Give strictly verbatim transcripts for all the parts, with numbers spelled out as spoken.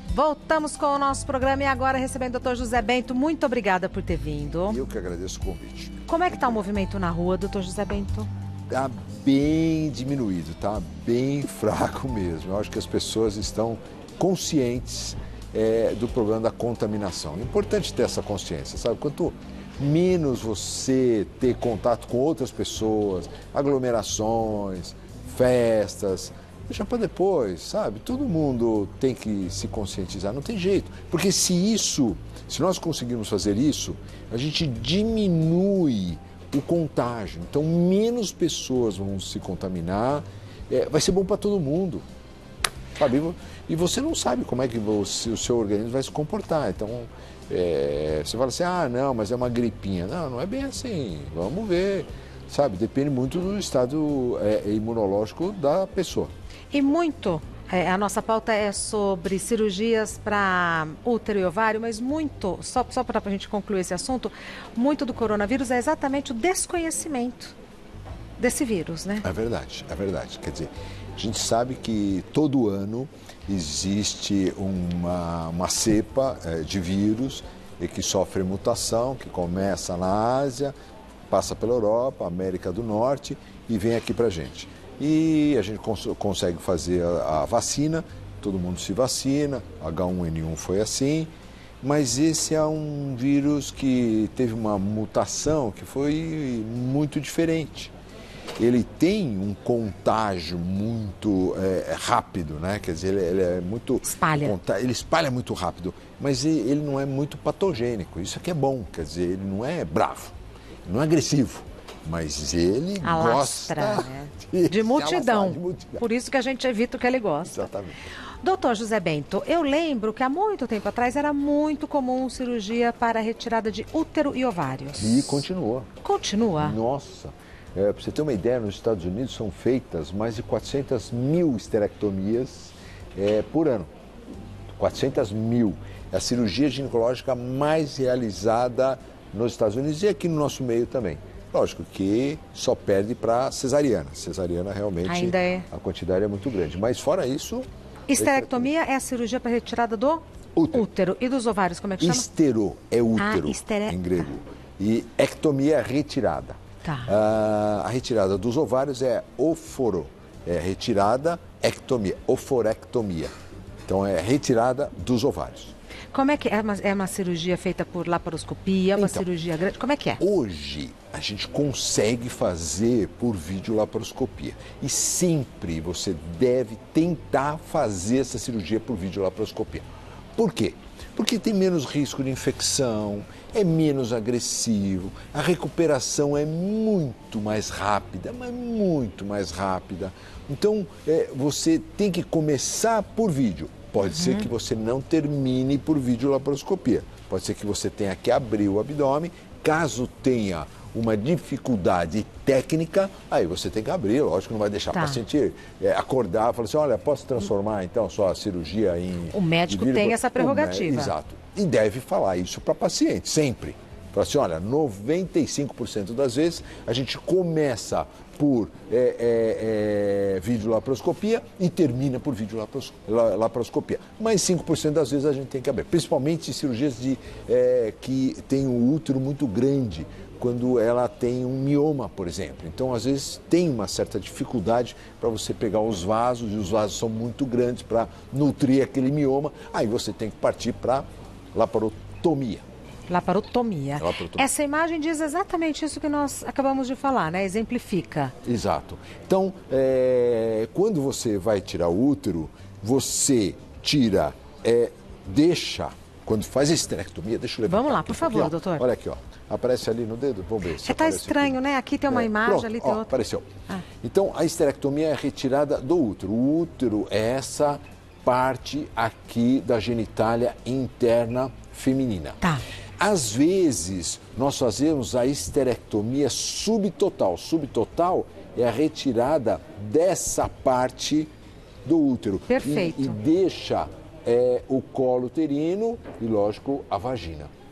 Voltamos com o nosso programa e agora recebendo o doutor José Bento. Muito obrigada por ter vindo. Eu que agradeço o convite. Como é que está o movimento na rua, doutor José Bento? Está bem diminuído, está bem fraco mesmo. Eu acho que as pessoas estão conscientes é, do problema da contaminação. É importante ter essa consciência, sabe? Quanto menos você ter contato com outras pessoas, aglomerações, festas, deixa para depois, sabe? Todo mundo tem que se conscientizar, não tem jeito. Porque se isso, se nós conseguirmos fazer isso, a gente diminui o contágio. Então, menos pessoas vão se contaminar, é, vai ser bom para todo mundo, sabe? E você não sabe como é que você, o seu organismo vai se comportar. Então, é, você fala assim, ah, não, mas é uma gripinha. Não, não é bem assim, vamos ver, sabe? Depende muito do estado é, imunológico da pessoa. E muito, é, a nossa pauta é sobre cirurgias para útero e ovário, mas muito, só, só para a gente concluir esse assunto, muito do coronavírus é exatamente o desconhecimento desse vírus, né? É verdade, é verdade. Quer dizer, a gente sabe que todo ano existe uma, uma cepa é, de vírus e que sofre mutação, que começa na Ásia, passa pela Europa, América do Norte e vem aqui para a gente. E a gente cons consegue fazer a, a vacina, todo mundo se vacina, H um N um foi assim, mas esse é um vírus que teve uma mutação que foi muito diferente. Ele tem um contágio muito é, rápido, né? Quer dizer, ele, ele é muito... Espalha. Ele espalha muito rápido, mas ele, ele não é muito patogênico, isso aqui é bom, quer dizer, ele não é bravo, não é agressivo. Mas ele Alastra, gosta né? de, de, multidão. de multidão. Por isso que a gente evita o que ele gosta. Exatamente. Doutor José Bento, eu lembro que há muito tempo atrás era muito comum cirurgia para retirada de útero e ovários. E continua. Continua? Nossa. É, para você ter uma ideia, nos Estados Unidos são feitas mais de quatrocentas mil esterectomias é, por ano. quatrocentas mil. É a cirurgia ginecológica mais realizada nos Estados Unidos e aqui no nosso meio também. Lógico que só perde para cesariana. Cesariana realmente ainda é. A quantidade é muito grande. Mas fora isso... Esterectomia é a cirurgia para retirada do útero. útero. E dos ovários, como é que chama? Estero é útero, ah, estere... em grego. E ectomia é retirada. Tá. Ah, a retirada dos ovários é oforo. É retirada, ectomia, oforectomia. Então é retirada dos ovários. Como é que é uma, é uma cirurgia feita por laparoscopia, uma então, cirurgia grande? Como é que é? Hoje a gente consegue fazer por videolaparoscopia e sempre você deve tentar fazer essa cirurgia por videolaparoscopia. Por quê? Porque tem menos risco de infecção, é menos agressivo, a recuperação é muito mais rápida, mas muito mais rápida. Então é, você tem que começar por vídeo. Pode uhum. ser que você não termine por videolaparoscopia. Pode ser que você tenha que abrir o abdômen. Caso tenha uma dificuldade técnica, aí você tem que abrir. Lógico, não vai deixar tá. o paciente é, acordar e falar assim, olha, posso transformar então sua cirurgia em... O médico tem essa prerrogativa. Exato. E deve falar isso para paciente, sempre. Fala assim, olha, noventa e cinco por cento das vezes a gente começa por é, é, é, videolaparoscopia e termina por videolaparoscopia. Mas cinco por cento das vezes a gente tem que abrir, principalmente cirurgias de, é, que tem um útero muito grande, quando ela tem um mioma, por exemplo. Então, às vezes, tem uma certa dificuldade para você pegar os vasos, e os vasos são muito grandes para nutrir aquele mioma, aí você tem que partir para laparotomia. Laparotomia. Laparotomia. Essa imagem diz exatamente isso que nós acabamos de falar, né? Exemplifica. Exato. Então, é, quando você vai tirar o útero, você tira, é, deixa, quando faz a esterectomia, deixa eu levantar. Vamos lá, por favor, aqui, doutor. Olha aqui, ó. Aparece ali no dedo? Vamos ver. Se tá estranho, aqui. né? Aqui tem uma é, imagem, pronto, ali tem ó, outra. Apareceu. Ah. Então, a esterectomia é a retirada do útero. O útero é essa parte aqui da genitália interna feminina. Tá. Às vezes, nós fazemos a esterectomia subtotal. Subtotal é a retirada dessa parte do útero. Perfeito. E, e deixa é, o colo uterino e, lógico, a vagina.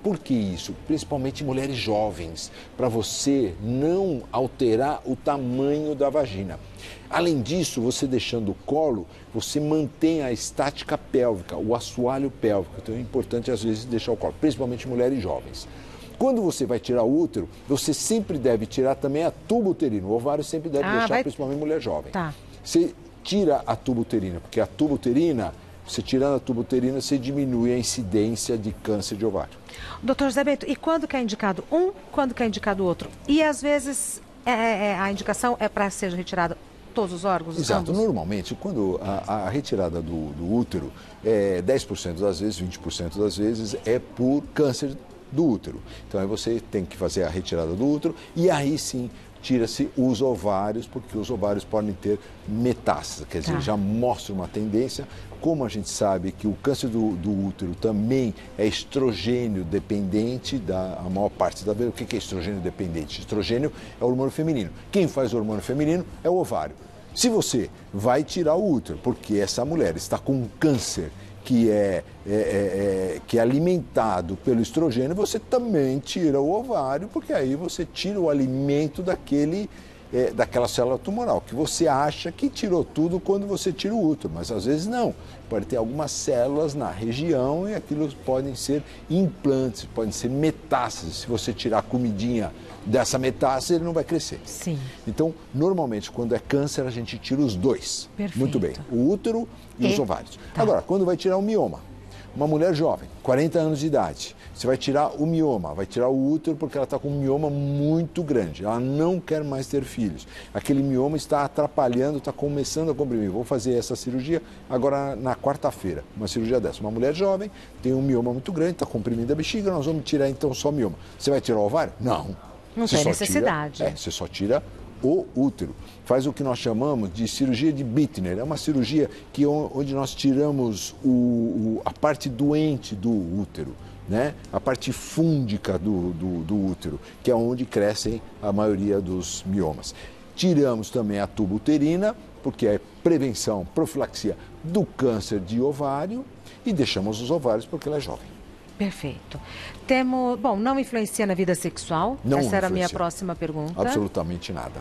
Por que isso? Principalmente mulheres jovens, para você não alterar o tamanho da vagina. Além disso, você deixando o colo, você mantém a estática pélvica, o assoalho pélvico. Então é importante às vezes deixar o colo, principalmente mulheres jovens. Quando você vai tirar o útero, você sempre deve tirar também a tuba uterina. O ovário sempre deve ah, deixar, vai... principalmente mulher jovem. Tá. Você tira a tuba uterina, porque a tuba uterina, você tirando a tuba uterina, você diminui a incidência de câncer de ovário. Doutor José Bento, e quando que é indicado um, quando que é indicado o outro? E às vezes é, é, a indicação é para ser retirada todos os órgãos? Exato. Ambos? Normalmente, quando a, a retirada do, do útero, é, dez por cento das vezes, vinte por cento das vezes, é por câncer do útero. Então aí você tem que fazer a retirada do útero e aí sim tira-se os ovários, porque os ovários podem ter metástase, quer dizer, tá. já mostra uma tendência. Como a gente sabe que o câncer do, do útero também é estrogênio dependente, da, a maior parte da vez. O que é estrogênio dependente? Estrogênio é o hormônio feminino. Quem faz o hormônio feminino é o ovário. Se você vai tirar o útero, porque essa mulher está com um câncer que é, é, é, que é alimentado pelo estrogênio, você também tira o ovário, porque aí você tira o alimento daquele, é, daquela célula tumoral, que você acha que tirou tudo quando você tira o útero, mas às vezes não. Pode ter algumas células na região e aquilo podem ser implantes, podem ser metástases. Se você tirar a comidinha dessa metástase, ele não vai crescer. Sim. Então, normalmente, quando é câncer, a gente tira os dois. Perfeito. Muito bem, o útero e, e? os ovários. Tá. Agora, quando vai tirar o mioma, uma mulher jovem, quarenta anos de idade, você vai tirar o mioma, vai tirar o útero porque ela está com um mioma muito grande, ela não quer mais ter filhos. Aquele mioma está atrapalhando, está começando a comprimir. Vou fazer essa cirurgia agora na quarta-feira, uma cirurgia dessa. Uma mulher jovem tem um mioma muito grande, está comprimindo a bexiga, nós vamos tirar então só mioma. Você vai tirar o ovário? Não. Não você tem só necessidade. Tira, é, você só tira o útero. Faz o que nós chamamos de cirurgia de Bittner. É uma cirurgia que, onde nós tiramos o, o, a parte doente do útero, né? A parte fúndica do, do, do útero, que é onde crescem a maioria dos miomas. Tiramos também a tuba uterina, porque é prevenção, profilaxia do câncer de ovário, e deixamos os ovários porque ela é jovem. Perfeito. Temos, bom, não influencia na vida sexual? Não Essa era a minha influencia. próxima pergunta. Absolutamente nada.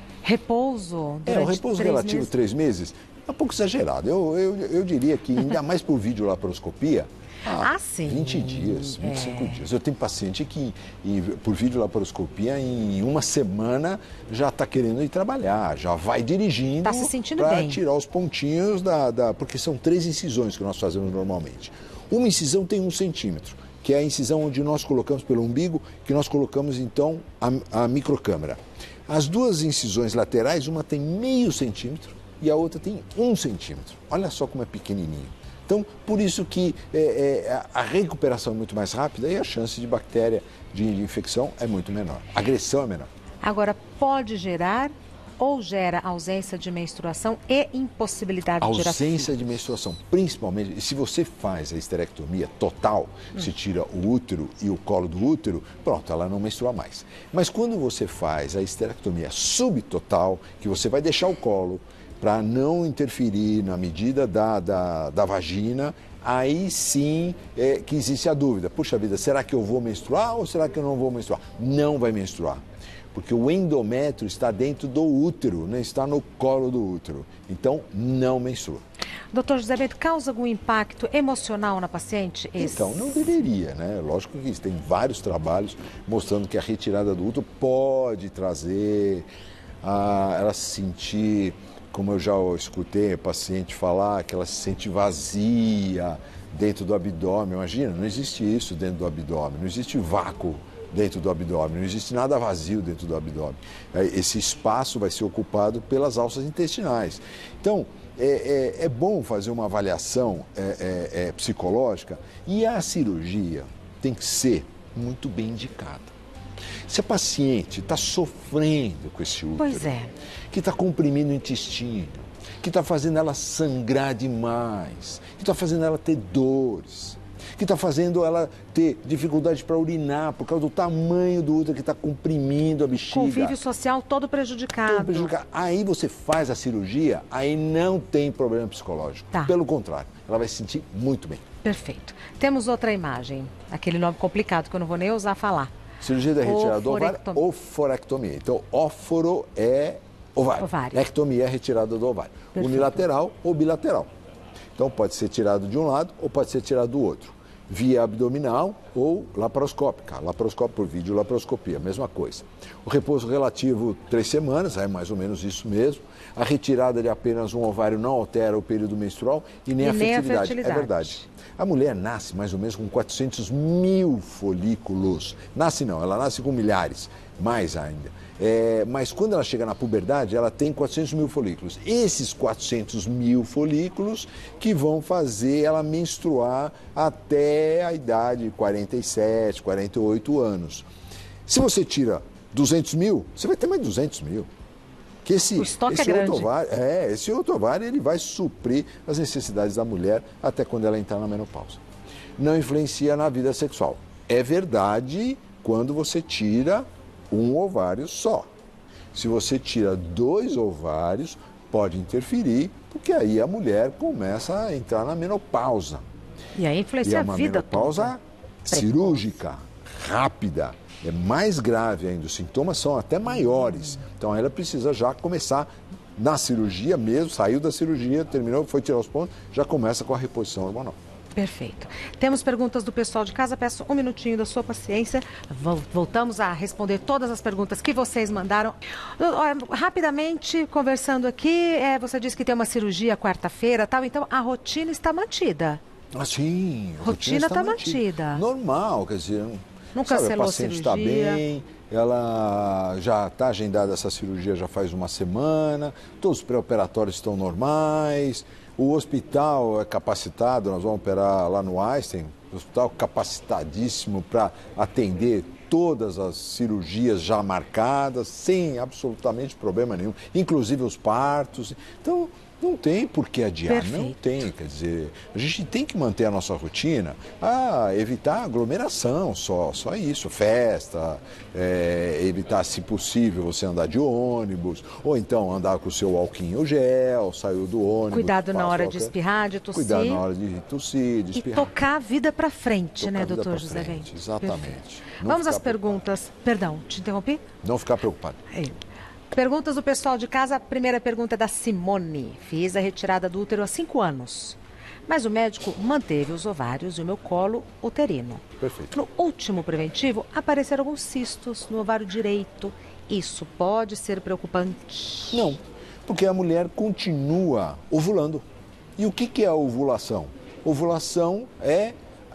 Repouso durante É, o repouso três relativo meses? três meses é um pouco exagerado. Eu, eu, eu diria que, ainda mais por videolaparoscopia, ah, sim. vinte dias, vinte e cinco é. dias. Eu tenho paciente que, em, por videolaparoscopia, em uma semana já está querendo ir trabalhar, já vai dirigindo Tá se sentindo para bem. tirar os pontinhos, da, da, porque são três incisões que nós fazemos normalmente. Uma incisão tem um centímetro, que é a incisão onde nós colocamos pelo umbigo, que nós colocamos então a, a microcâmera. As duas incisões laterais, uma tem meio centímetro e a outra tem um centímetro. Olha só como é pequenininho. Então, por isso que é, é, a recuperação é muito mais rápida e a chance de bactéria, de infecção é muito menor. A agressão é menor. Agora, pode gerar ou gera ausência de menstruação e impossibilidade de gerar Ausência filhos? de menstruação, principalmente, se você faz a esterectomia total, hum. se tira o útero e o colo do útero, pronto, ela não menstrua mais. Mas quando você faz a esterectomia subtotal, que você vai deixar o colo para não interferir na medida da, da, da vagina, aí sim é que existe a dúvida. Puxa vida, será que eu vou menstruar ou será que eu não vou menstruar? Não vai menstruar. Porque o endométrio está dentro do útero, não está no colo do útero. Então, não menstrua. Doutor José Bento, causa algum impacto emocional na paciente? Esse? Então, não deveria, né? Lógico que tem vários trabalhos mostrando que a retirada do útero pode trazer a ela se sentir, como eu já escutei a paciente falar, que ela se sente vazia dentro do abdômen. Imagina, não existe isso dentro do abdômen, não existe vácuo dentro do abdômen, não existe nada vazio dentro do abdômen. Esse espaço vai ser ocupado pelas alças intestinais. Então, é, é, é bom fazer uma avaliação é, é, é, psicológica, e a cirurgia tem que ser muito bem indicada. Se a paciente está sofrendo com esse útero, pois é. que está comprimindo o intestino, que está fazendo ela sangrar demais, que está fazendo ela ter dores, que está fazendo ela ter dificuldade para urinar por causa do tamanho do útero que está comprimindo a bexiga. Convívio social todo prejudicado. todo prejudicado. Aí você faz a cirurgia, aí não tem problema psicológico. Tá. Pelo contrário, ela vai se sentir muito bem. Perfeito. Temos outra imagem, aquele nome complicado que eu não vou nem ousar falar. Cirurgia da retirada do ovário ou forectomia. Então, óforo é ovário. Ovário. Ectomia é retirada do ovário. Perfeito. Unilateral ou bilateral. Então, pode ser tirado de um lado ou pode ser tirado do outro. Via abdominal ou laparoscópica. Laparoscópica por vídeo, laparoscopia, mesma coisa. O repouso relativo, três semanas, é mais ou menos isso mesmo. A retirada de apenas um ovário não altera o período menstrual e nem, e a, nem fertilidade. a fertilidade. É verdade. A mulher nasce mais ou menos com quatrocentos mil folículos. Nasce não, ela nasce com milhares, mais ainda. É, mas quando ela chega na puberdade, ela tem quatrocentos mil folículos. Esses quatrocentos mil folículos que vão fazer ela menstruar até a idade de quarenta e sete, quarenta e oito anos. Se você tira duzentos mil, você vai ter mais duzentos mil. Que esse, o estoque esse é grande. outro ovário, é, esse outro ovário ele vai suprir as necessidades da mulher até quando ela entrar na menopausa. Não influencia na vida sexual. É verdade quando você tira um ovário só. Se você tira dois ovários, pode interferir, porque aí a mulher começa a entrar na menopausa. E aí influencia e é a uma vida menopausa toda. cirúrgica, rápida. É mais grave ainda, os sintomas são até maiores. Então ela precisa já começar na cirurgia mesmo, saiu da cirurgia, terminou, foi tirar os pontos, já começa com a reposição hormonal. Perfeito. Temos perguntas do pessoal de casa, peço um minutinho da sua paciência. Voltamos a responder todas as perguntas que vocês mandaram. Rapidamente, conversando aqui, é, você disse que tem uma cirurgia quarta-feira, tal, então a rotina está mantida. Ah, sim, a rotina está mantida. mantida. Normal, quer dizer, não sabe, cancelou a paciente a cirurgia. Está bem, ela já está agendada essa cirurgia já faz uma semana, todos os pré-operatórios estão normais, o hospital é capacitado, nós vamos operar lá no Einstein, o hospital capacitadíssimo para atender todas as cirurgias já marcadas, sem absolutamente problema nenhum, inclusive os partos. Então, não tem por que adiar, Perfeito. Não tem, quer dizer, a gente tem que manter a nossa rotina, ah, evitar aglomeração só, só isso, festa, é, evitar, se possível, você andar de ônibus, ou então andar com o seu álcool gel, saiu do ônibus. Cuidado na hora álcool, de espirrar, de tossir. Cuidado na hora de tossir, de espirrar. E tocar a vida para frente, tocar né, doutor doutor José Vente? Exatamente. Vamos às perguntas. Perdão, te interrompi? Não ficar preocupado. É. Perguntas do pessoal de casa. A primeira pergunta é da Simone. Fiz a retirada do útero há cinco anos, mas o médico manteve os ovários e o meu colo uterino. Perfeito. No último preventivo, apareceram alguns cistos no ovário direito. Isso pode ser preocupante? Não, porque a mulher continua ovulando. E o que que é a ovulação? Ovulação é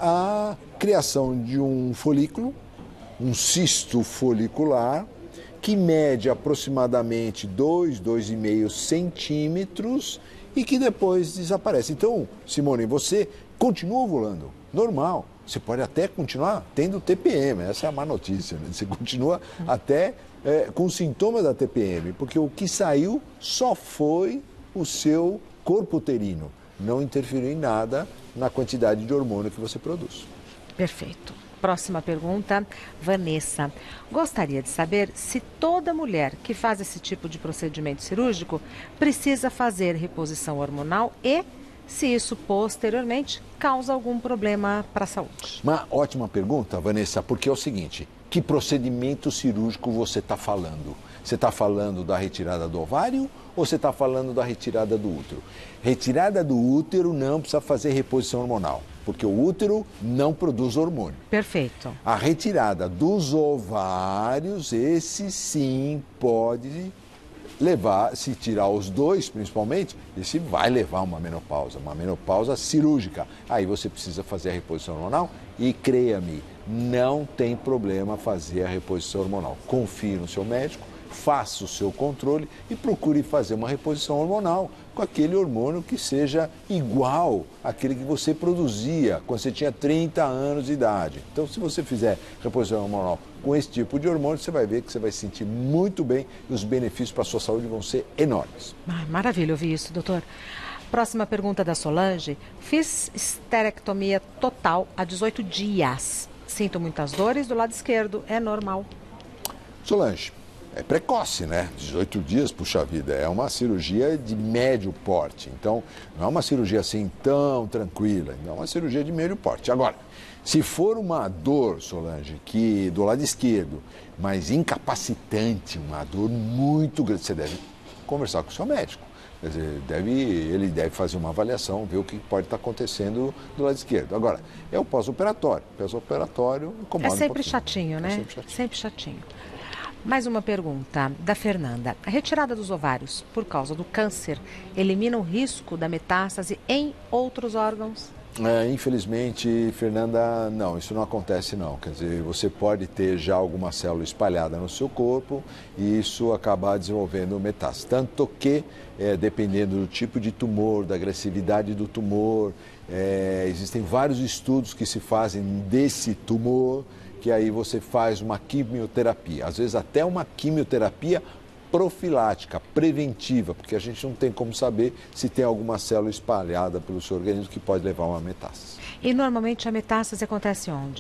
a criação de um folículo, um cisto folicular, que mede aproximadamente dois, dois vírgula cinco centímetros e que depois desaparece. Então, Simone, você continua ovulando, normal. Você pode até continuar tendo T P M, essa é a má notícia, né? Você continua até é, com sintomas da T P M, porque o que saiu só foi o seu corpo uterino. Não interferiu em nada na quantidade de hormônio que você produz. Perfeito. Próxima pergunta, Vanessa. Gostaria de saber se toda mulher que faz esse tipo de procedimento cirúrgico precisa fazer reposição hormonal e se isso posteriormente causa algum problema para a saúde. Uma ótima pergunta, Vanessa, porque é o seguinte, que procedimento cirúrgico você está falando? Você está falando da retirada do ovário ou você está falando da retirada do útero? Retirada do útero não precisa fazer reposição hormonal, porque o útero não produz hormônio. Perfeito. A retirada dos ovários, esse sim pode levar, se tirar os dois principalmente, esse vai levar a uma menopausa, uma menopausa cirúrgica. Aí você precisa fazer a reposição hormonal e creia-me, não tem problema fazer a reposição hormonal. Confie no seu médico, faça o seu controle e procure fazer uma reposição hormonal com aquele hormônio que seja igual àquele que você produzia quando você tinha trinta anos de idade. Então, se você fizer reposição hormonal com esse tipo de hormônio, você vai ver que você vai se sentir muito bem e os benefícios para a sua saúde vão ser enormes. Ah, maravilha ouvir isso, doutor. Próxima pergunta da Solange. Fiz esterectomia total há dezoito dias. Sinto muitas dores do lado esquerdo. É normal? Solange, é precoce, né? dezoito dias, puxa vida, é uma cirurgia de médio porte. Então, não é uma cirurgia assim tão tranquila, é uma cirurgia de médio porte. Agora, se for uma dor, Solange, que do lado esquerdo, mas incapacitante, uma dor muito grande, você deve conversar com o seu médico. Quer dizer, deve, ele deve fazer uma avaliação, ver o que pode estar acontecendo do lado esquerdo. Agora, é o pós-operatório. Pós-operatório incomoda É sempre um chatinho, né? É sempre chatinho. Sempre chatinho. Mais uma pergunta da Fernanda. A retirada dos ovários por causa do câncer elimina o risco da metástase em outros órgãos? É, infelizmente, Fernanda, não, isso não acontece não. Quer dizer, você pode ter já alguma célula espalhada no seu corpo e isso acabar desenvolvendo metástase. Tanto que, é, dependendo do tipo de tumor, da agressividade do tumor, é, existem vários estudos que se fazem desse tumor, que aí você faz uma quimioterapia, às vezes até uma quimioterapia profilática, preventiva, porque a gente não tem como saber se tem alguma célula espalhada pelo seu organismo que pode levar a uma metástase. E normalmente a metástase acontece onde?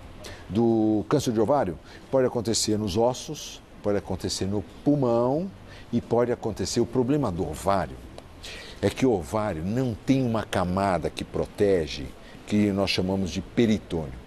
Do câncer de ovário pode acontecer nos ossos, pode acontecer no pulmão e pode acontecer, o problema do ovário é que o ovário não tem uma camada que protege, que nós chamamos de peritônio.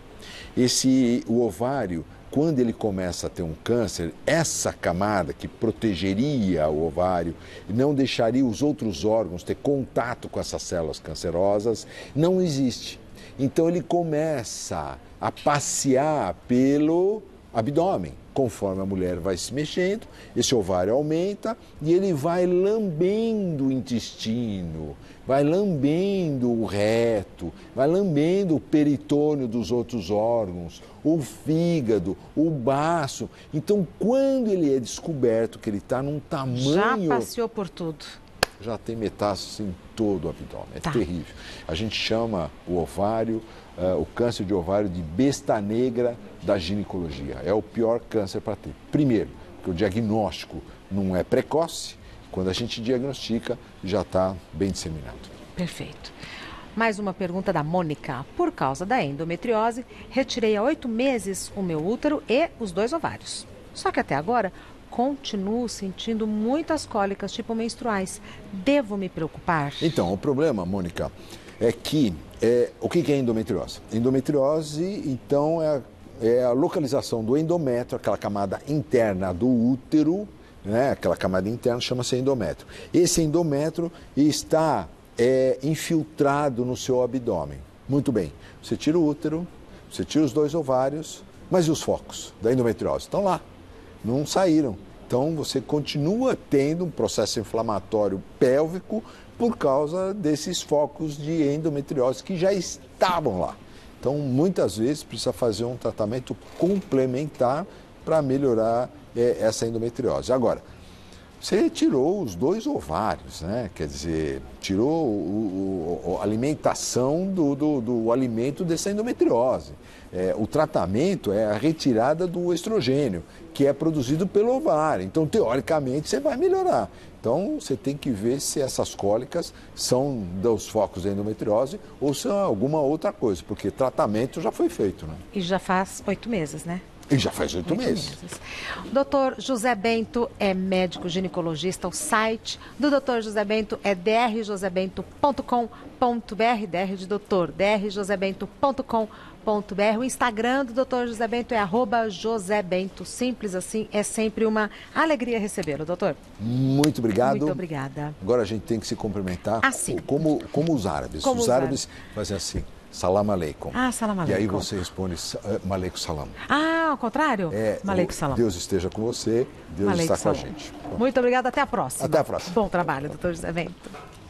Esse, o ovário, quando ele começa a ter um câncer, essa camada que protegeria o ovário, não deixaria os outros órgãos ter contato com essas células cancerosas, não existe. Então ele começa a passear pelo abdômen. Conforme a mulher vai se mexendo, esse ovário aumenta e ele vai lambendo o intestino, vai lambendo o reto, vai lambendo o peritônio dos outros órgãos, o fígado, o baço. Então, quando ele é descoberto que ele está num tamanho... Já passeou por tudo. Já tem metástase em todo o abdômen, é tá. terrível. A gente chama o ovário, uh, o câncer de ovário de besta negra da ginecologia. É o pior câncer para ter. Primeiro, porque o diagnóstico não é precoce, quando a gente diagnostica já está bem disseminado. Perfeito. Mais uma pergunta da Mônica. Por causa da endometriose, retirei há oito meses o meu útero e os dois ovários. Só que até agora continuo sentindo muitas cólicas, tipo menstruais. Devo me preocupar? Então, o problema, Mônica, é que é, o que é endometriose? Endometriose, então, é a, é a localização do endométrio, aquela camada interna do útero, né? Aquela camada interna chama-se endométrio. Esse endométrio está é, infiltrado no seu abdômen. Muito bem, você tira o útero, você tira os dois ovários, mas e os focos da endometriose? Estão lá. Não saíram. Então, você continua tendo um processo inflamatório pélvico por causa desses focos de endometriose que já estavam lá. Então, muitas vezes, precisa fazer um tratamento complementar para melhorar é, essa endometriose. Agora, você tirou os dois ovários, né? Quer dizer, tirou o, o, a alimentação do, do, do alimento dessa endometriose. É, o tratamento é a retirada do estrogênio, que é produzido pelo ovário. Então, teoricamente, você vai melhorar. Então, você tem que ver se essas cólicas são dos focos da endometriose ou são alguma outra coisa, porque tratamento já foi feito, né? E já faz oito meses, né? E já faz oito meses. meses. doutor José Bento é médico ginecologista. O site do doutor José Bento é d r josé bento ponto com ponto b r, dr de doutor, d r josé bento ponto com ponto b r. O Instagram do doutor José Bento é arroba José Bento. Simples assim, é sempre uma alegria recebê-lo, doutor. Muito obrigado. Muito obrigada. Agora a gente tem que se cumprimentar assim. como, como os árabes. Como os os árabes fazem assim. Salam aleikum. Ah, salam aleikum. E aí você responde uh, maleikum salam. Ah, ao contrário? É, maleikum salam. Deus esteja com você, Deus maleikum está salam. com a gente. Muito obrigada, até a próxima. Até a próxima. Bom trabalho, doutor José Bento.